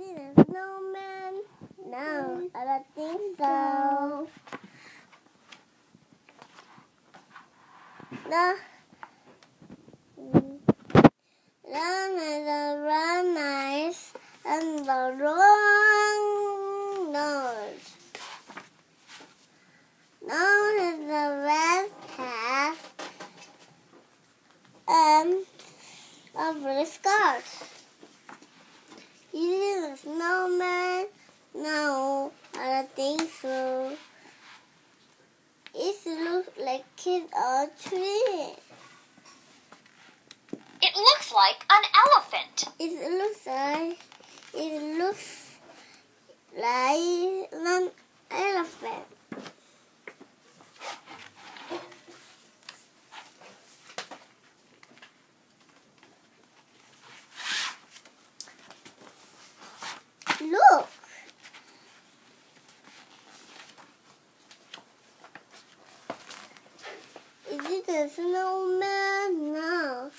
it a snowman? No, I don't think so. No. Long is the round eyes and the long nose. Nose is the red hat and a blue skirt. Is it a snowman? No, I don't think so. It looks like it's a tree. It looks like an elephant. It looks like an elephant. Look. Is it a snowman? No.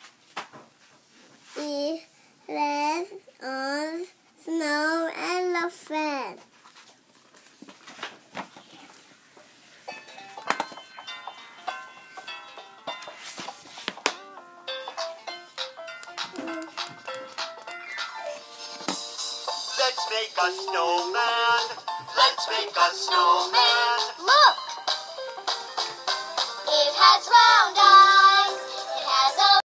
It is a snow elephant. Let's make a snowman. Let's make a snowman. Look! It has round eyes.